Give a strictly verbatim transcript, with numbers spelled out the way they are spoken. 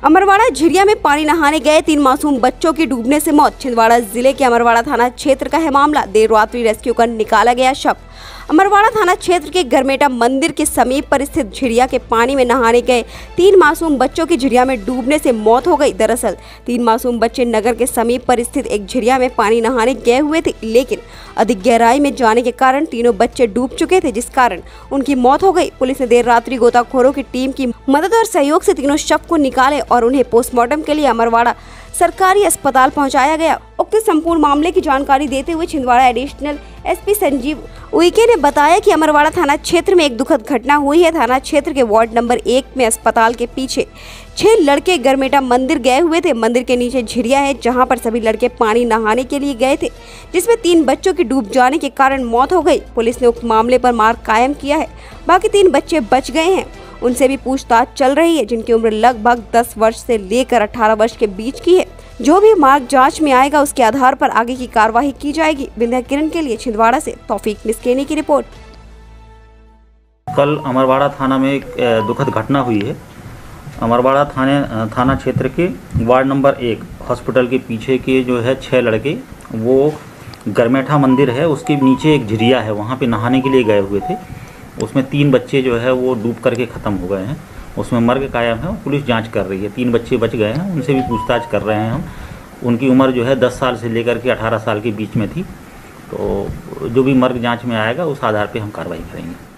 अमरवाड़ा झिरिया में पानी नहाने गए तीन मासूम बच्चों की डूबने से मौत। छिंदवाड़ा जिले के अमरवाड़ा थाना क्षेत्र का है मामला। देर रात्रि रेस्क्यू कर निकाला गया शव। अमरवाड़ा थाना क्षेत्र के गरमेटा मंदिर के समीप पर स्थित झिरिया के पानी में नहाने गए तीन मासूम बच्चों की झिरिया में डूबने से मौत हो गई। दरअसल तीन मासूम बच्चे नगर के समीप पर स्थित एक झिरिया में पानी नहाने गए हुए थे, लेकिन अधिक गहराई में जाने के कारण तीनों बच्चे डूब चुके थे, जिस कारण उनकी मौत हो गई। पुलिस ने देर रात्रि गोताखोरों की टीम की मदद और सहयोग से तीनों शव को निकाले और उन्हें पोस्टमार्टम के लिए अमरवाड़ा सरकारी अस्पताल पहुंचाया गया। उक्त संपूर्ण मामले की जानकारी देते हुए छिंदवाड़ा एडिशनल एसपी संजीव उइके ने बताया कि अमरवाड़ा थाना क्षेत्र में एक दुखद घटना हुई है। थाना क्षेत्र के वार्ड नंबर एक में अस्पताल के पीछे छह लड़के गरमेटा मंदिर गए हुए थे। मंदिर के नीचे झिरिया है, जहां पर सभी लड़के पानी नहाने के लिए गए थे, जिसमें तीन बच्चों की डूब जाने के कारण मौत हो गई। पुलिस ने उक्त मामले पर मार्ग कायम किया है। बाकी तीन बच्चे बच गए हैं, उनसे भी पूछताछ चल रही है, जिनकी उम्र लगभग दस वर्ष से लेकर अठारह वर्ष के बीच की है। जो भी मार्ग जांच में आएगा, उसके आधार पर आगे की कार्यवाही की जाएगी। विंध्य किरण के लिए छिंदवाड़ा से तौफीक मिस्केनी की रिपोर्ट। कल अमरवाड़ा थाना में एक दुखद घटना हुई है। अमरवाड़ा थाने थाना क्षेत्र के वार्ड नंबर एक हॉस्पिटल के पीछे के जो है छह लड़के, वो गरमेठा मंदिर है उसके नीचे एक झिरिया है, वहाँ पे नहाने के लिए गए हुए थे। उसमें तीन बच्चे जो है वो डूब करके ख़त्म हो गए हैं। उसमें मर्ग कायम है, पुलिस जांच कर रही है। तीन बच्चे बच गए हैं, उनसे भी पूछताछ कर रहे हैं हम। उनकी उम्र जो है दस साल से लेकर के अठारह साल के बीच में थी। तो जो भी मर्ग जांच में आएगा, उस आधार पे हम कार्रवाई करेंगे।